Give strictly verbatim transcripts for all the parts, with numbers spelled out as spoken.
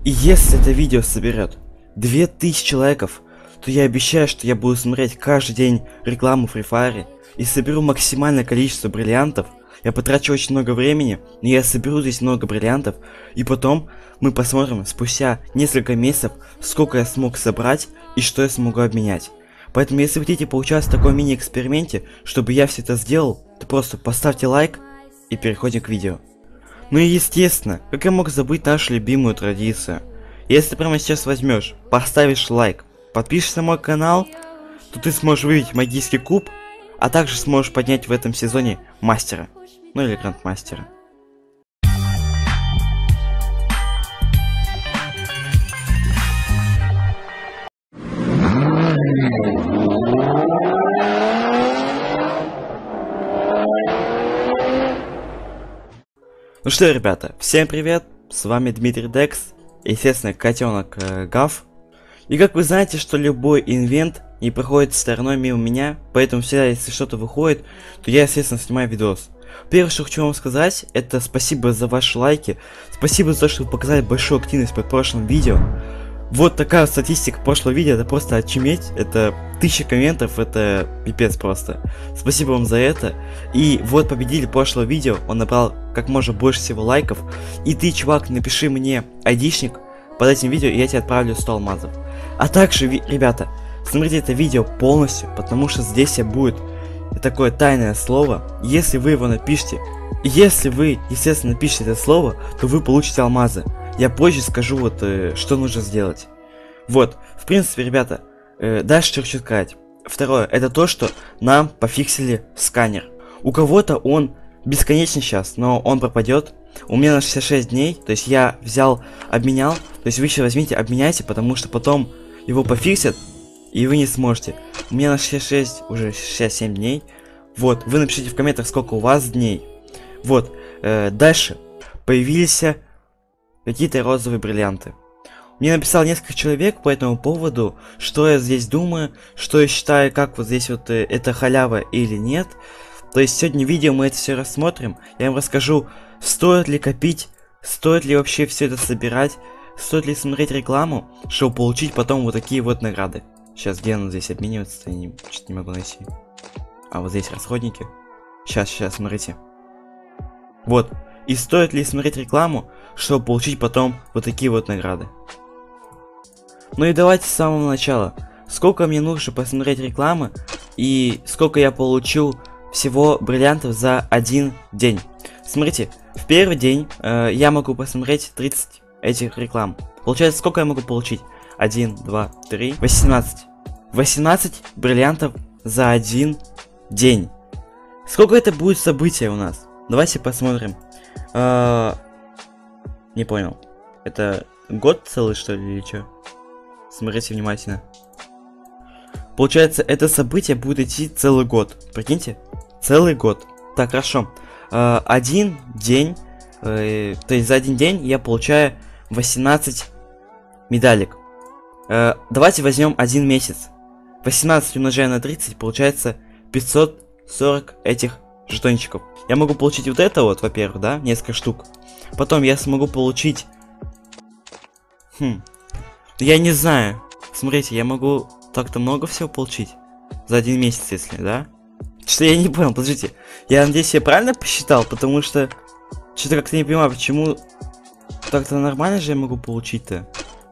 И если это видео соберет две тысячи лайков, то я обещаю, что я буду смотреть каждый день рекламу Free Fire и соберу максимальное количество бриллиантов. Я потрачу очень много времени, но я соберу здесь много бриллиантов, и потом мы посмотрим спустя несколько месяцев, сколько я смог собрать и что я смогу обменять. Поэтому, если вы хотите поучаствовать в таком мини-эксперименте, чтобы я все это сделал, то просто поставьте лайк и переходим к видео. Ну и естественно, как я мог забыть нашу любимую традицию. Если ты прямо сейчас возьмешь, поставишь лайк, подпишешься на мой канал, то ты сможешь выиграть магический куб, а также сможешь поднять в этом сезоне мастера. Ну или грандмастера. Ну что, ребята, всем привет, с вами Дмитрий Декс, естественно, котенок э, Гав. И как вы знаете, что любой инвент не проходит стороной мимо меня, поэтому всегда, если что-то выходит, то я, естественно, снимаю видос. Первое, что хочу вам сказать, это спасибо за ваши лайки, спасибо за то, что вы показали большую активность под прошлым видео. Вот такая вот статистика прошлого видео, это просто очуметь, это тысяча комментов, это пипец просто. Спасибо вам за это. И вот победитель прошлого видео, он набрал как можно больше всего лайков. И ты, чувак, напиши мне айдишник под этим видео, и я тебе отправлю сто алмазов. А также, ребята, смотрите это видео полностью, потому что здесь будет такое тайное слово. Если вы его напишите, если вы, естественно, напишите это слово, то вы получите алмазы. Я позже скажу, вот, э, что нужно сделать. Вот, в принципе, ребята, э, дальше что хочу сказать. Второе, это то, что нам пофиксили сканер. У кого-то он бесконечный сейчас, но он пропадет. У меня на шестьдесят шесть дней, то есть я взял, обменял. То есть вы еще возьмите, обменяйте, потому что потом его пофиксят, и вы не сможете. У меня на шестьдесят шесть, уже шестьдесят семь дней. Вот, вы напишите в комментах, сколько у вас дней. Вот, э, дальше появились какие-то розовые бриллианты. Мне написал несколько человек по этому поводу, что я здесь думаю, что я считаю, как вот здесь вот э, это халява или нет. То есть сегодня в видео мы это все рассмотрим. Я вам расскажу, стоит ли копить, стоит ли вообще все это собирать, стоит ли смотреть рекламу, чтобы получить потом вот такие вот награды. Сейчас, где она здесь обменивается, я не, что-то не могу найти. А вот здесь расходники. Сейчас, сейчас, смотрите. Вот. И стоит ли смотреть рекламу, чтобы получить потом вот такие вот награды. Ну и давайте с самого начала. Сколько мне нужно посмотреть рекламы и сколько я получу всего бриллиантов за один день. Смотрите, в первый день э, я могу посмотреть тридцать этих реклам. Получается, сколько я могу получить? один, два, три, восемнадцать. восемнадцать бриллиантов за один день. Сколько это будет события у нас? Давайте посмотрим. А, не понял. Это год целый, что ли, или что? Смотрите внимательно. Получается, это событие будет идти целый год. Прикиньте? Целый год. Так, хорошо. А, один день. Э, то есть за один день я получаю восемнадцать медалек. А, давайте возьмем один месяц. восемнадцать умножая на тридцать, получается пятьсот сорок этих жетончиков. Я могу получить вот это вот, во-первых, да, несколько штук. Потом я смогу получить... Хм. Я не знаю. Смотрите, я могу так-то много всего получить. За один месяц, если, да? Что я не понял, подождите. Я надеюсь, я правильно посчитал, потому что... Что-то как-то не понимаю, почему... Так-то нормально же я могу получить-то.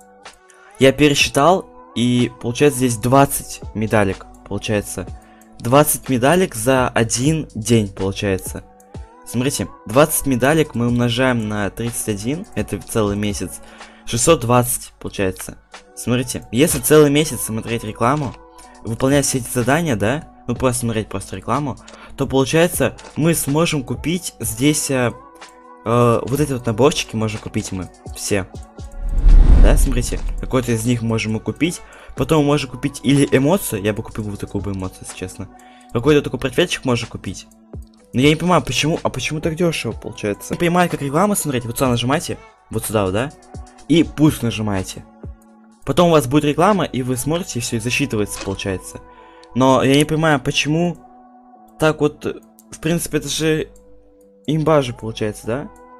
Я пересчитал, и получается здесь двадцать медалек, получается. двадцать медалек за один день, получается. Смотрите, двадцать медалек мы умножаем на тридцать один, это целый месяц. шестьсот двадцать, получается. Смотрите, если целый месяц смотреть рекламу, выполнять все эти задания, да, ну просто смотреть просто рекламу, то получается мы сможем купить здесь э, э, вот эти вот наборчики можем купить мы все. Да, смотрите, какой-то из них можем мы купить. Потом можем купить или эмоцию, я бы купил вот такую бы эмоцию, если честно. Какой-то такой портфельчик можно купить. Но я не понимаю, почему, а почему так дешево получается? Не понимаю, как рекламу смотреть, вот сюда нажимаете, вот сюда, да, и пусть нажимаете. Потом у вас будет реклама, и вы смотрите, и все, и засчитывается, получается. Но я не понимаю, почему так вот, в принципе, это же имба же получается, да?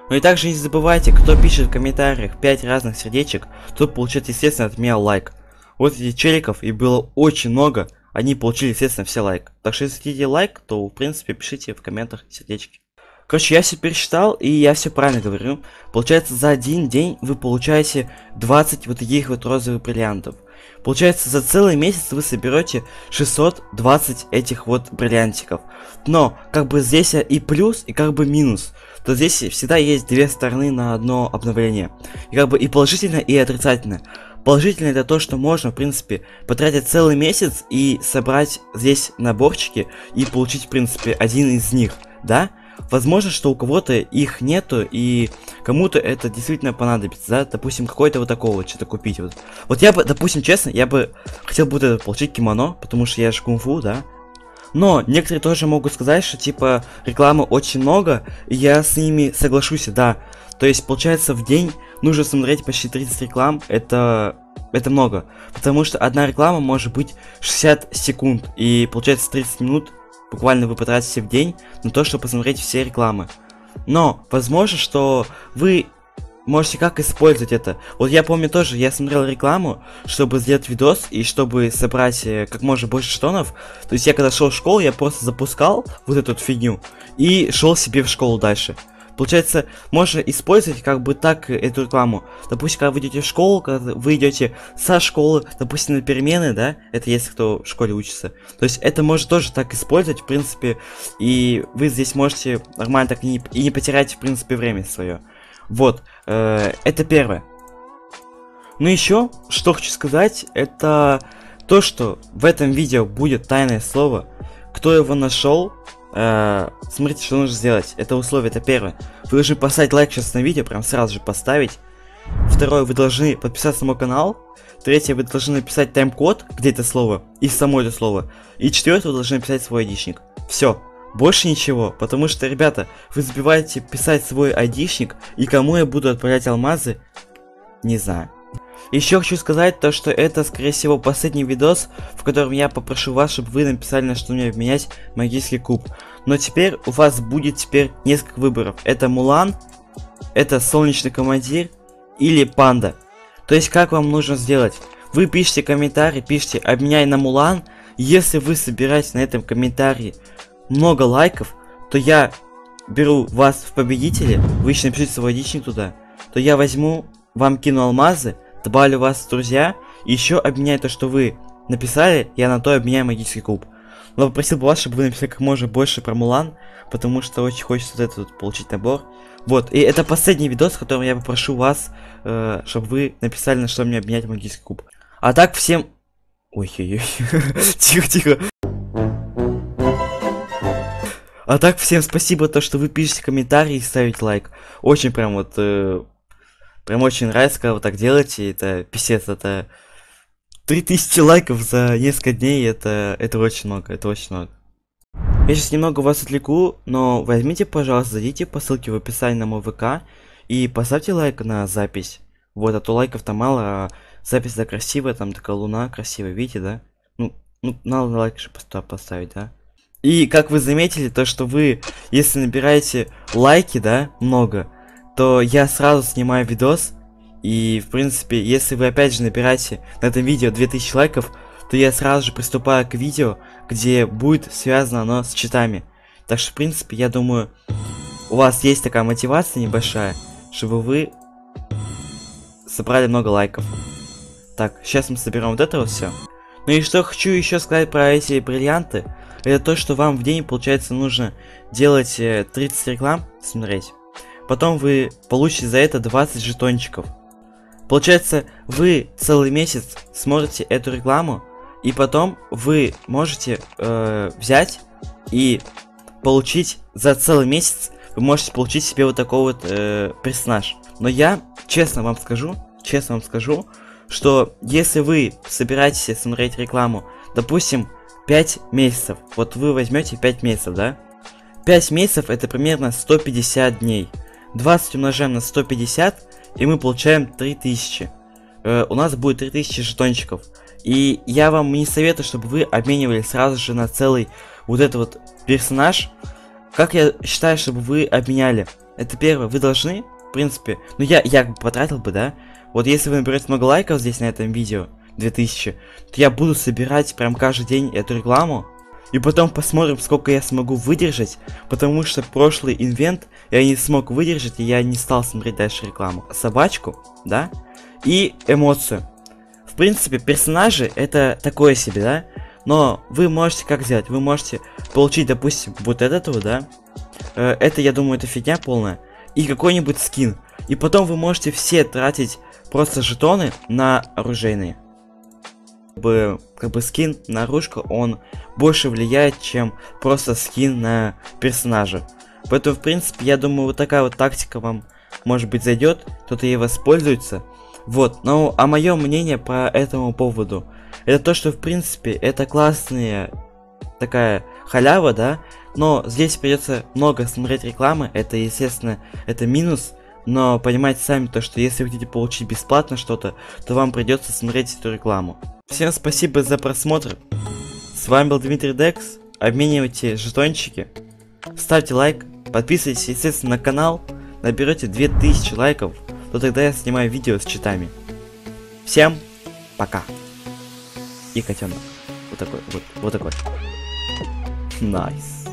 Ну и также не забывайте, кто пишет в комментариях пять разных сердечек, тот получает, естественно, от меня лайк. Вот этих челиков, и было очень много, они получили, естественно, все лайк. Так что если хотите лайк, то, в принципе, пишите в комментах сердечки. Короче, я все пересчитал, и я все правильно говорю. Получается, за один день вы получаете двадцать вот таких вот розовых бриллиантов. Получается, за целый месяц вы соберете шестьсот двадцать этих вот бриллиантиков. Но, как бы здесь и плюс, и как бы минус. То здесь всегда есть две стороны на одно обновление. И как бы и положительно, и отрицательно. Положительно это то, что можно, в принципе, потратить целый месяц и собрать здесь наборчики и получить, в принципе, один из них, да? Возможно, что у кого-то их нету, и кому-то это действительно понадобится, да? Допустим, какой-то вот такого вот что-то купить. Вот. Вот я бы, допустим, честно, я бы хотел бы вот это получить кимоно, потому что я же кунг-фу, да? Но некоторые тоже могут сказать, что типа рекламы очень много, и я с ними соглашусь, да. То есть, получается, в день нужно смотреть почти тридцать реклам, это, это много. Потому что одна реклама может быть шестьдесят секунд, и получается тридцать минут буквально вы потратите в день на то, чтобы посмотреть все рекламы. Но, возможно, что вы можете как использовать это. Вот я помню тоже, я смотрел рекламу, чтобы сделать видос и чтобы собрать э, как можно больше жетонов. То есть я когда шел в школу, я просто запускал вот эту вот фигню и шел себе в школу дальше. Получается, можно использовать как бы так эту рекламу. Допустим, когда вы идете в школу, когда вы идете со школы, допустим, на перемены, да, это если кто в школе учится. То есть это можно тоже так использовать, в принципе, и вы здесь можете нормально так и не, и не потерять, в принципе, время свое. Вот, э, это первое. Ну еще, что хочу сказать, это то, что в этом видео будет тайное слово. Кто его нашел, э, смотрите, что нужно сделать. Это условие, это первое. Вы должны поставить лайк сейчас на видео, прям сразу же поставить. Второе, вы должны подписаться на мой канал. Третье, вы должны написать тайм-код, где это слово, и само это слово. И четвертое, вы должны написать свой айдишник. Все. Больше ничего, потому что, ребята, вы забываете писать свой айдишник, и кому я буду отправлять алмазы, не знаю. Еще хочу сказать то, что это, скорее всего, последний видос, в котором я попрошу вас, чтобы вы написали, на что мне обменять магический куб. Но теперь у вас будет теперь несколько выборов. Это Мулан, это Солнечный Командир или Панда. То есть, как вам нужно сделать? Вы пишите комментарий, пишите «обменяй на Мулан». Если вы собираете на этом комментарии много лайков, то я беру вас в победители, вы еще напишите свой айдишник туда, то я возьму, вам кину алмазы, добавлю вас в друзья, и еще обменяю то, что вы написали, я на то обменяю магический куб. Но попросил бы вас, чтобы вы написали как можно больше про Мулан, потому что очень хочется вот этот вот получить набор. Вот, и это последний видос, в котором я попрошу вас, э, чтобы вы написали, на что мне обменять магический куб. А так всем... Ой-ой-ой, тихо-тихо. А так, всем спасибо, то, что вы пишете комментарии и ставите лайк. Очень прям вот, э, прям очень нравится, когда вы так делаете. Это писец, это три тысячи лайков за несколько дней, это, это очень много, это очень много. Я сейчас немного вас отвлеку, но возьмите, пожалуйста, зайдите по ссылке в описании на мой ВК и поставьте лайк на запись. Вот, а то лайков-то мало, а запись-то красивая, там такая луна красивая, видите, да? Ну, ну надо лайк же поставить, да? И как вы заметили, то что вы, если набираете лайки, да, много, то я сразу снимаю видос. И, в принципе, если вы опять же набираете на этом видео две тысячи лайков, то я сразу же приступаю к видео, где будет связано оно с читами. Так что, в принципе, я думаю, у вас есть такая мотивация небольшая, чтобы вы собрали много лайков. Так, сейчас мы соберем вот это вот все. Ну и что хочу еще сказать про эти бриллианты. Это то, что вам в день, получается, нужно делать тридцать реклам, смотреть. Потом вы получите за это двадцать жетончиков. Получается, вы целый месяц смотрите эту рекламу, и потом вы можете э, взять и получить за целый месяц, вы можете получить себе вот такой вот э, персонаж. Но я честно вам скажу, честно вам скажу, что если вы собираетесь смотреть рекламу, допустим, пять месяцев, вот вы возьмете пять месяцев, да? пять месяцев это примерно сто пятьдесят дней. двадцать умножаем на сто пятьдесят, и мы получаем три тысячи. Э, у нас будет три тысячи жетончиков. И я вам не советую, чтобы вы обменивали сразу же на целый вот этот вот персонаж. Как я считаю, чтобы вы обменяли? Это первое. Вы должны, в принципе, ну я, я потратил бы, да? Вот если вы наберете много лайков здесь на этом видео, две тысячи, то я буду собирать прям каждый день эту рекламу. И потом посмотрим, сколько я смогу выдержать, потому что прошлый инвент я не смог выдержать, и я не стал смотреть дальше рекламу. Собачку, да, и эмоцию. В принципе, персонажи это такое себе, да, но вы можете как сделать? Вы можете получить, допустим, вот от этого, да, э, это, я думаю, это фигня полная, и какой-нибудь скин. И потом вы можете все тратить просто жетоны на оружейные. Бы, как бы скин на оружку, он больше влияет, чем просто скин на персонажа. Поэтому, в принципе, я думаю, вот такая вот тактика вам, может быть, зайдет, кто-то ей воспользуется. Вот, ну, а мое мнение по этому поводу, это то, что, в принципе, это классная такая халява, да, но здесь придется много смотреть рекламы, это, естественно, это минус. Но понимаете сами то, что если вы хотите получить бесплатно что-то, то вам придется смотреть эту рекламу. Всем спасибо за просмотр. С вами был Дмитрий Декс. Обменивайте жетончики. Ставьте лайк. Подписывайтесь, естественно, на канал. Наберете две тысячи лайков, то тогда я снимаю видео с читами. Всем пока. И котенок. Вот такой, вот, вот такой. Найс.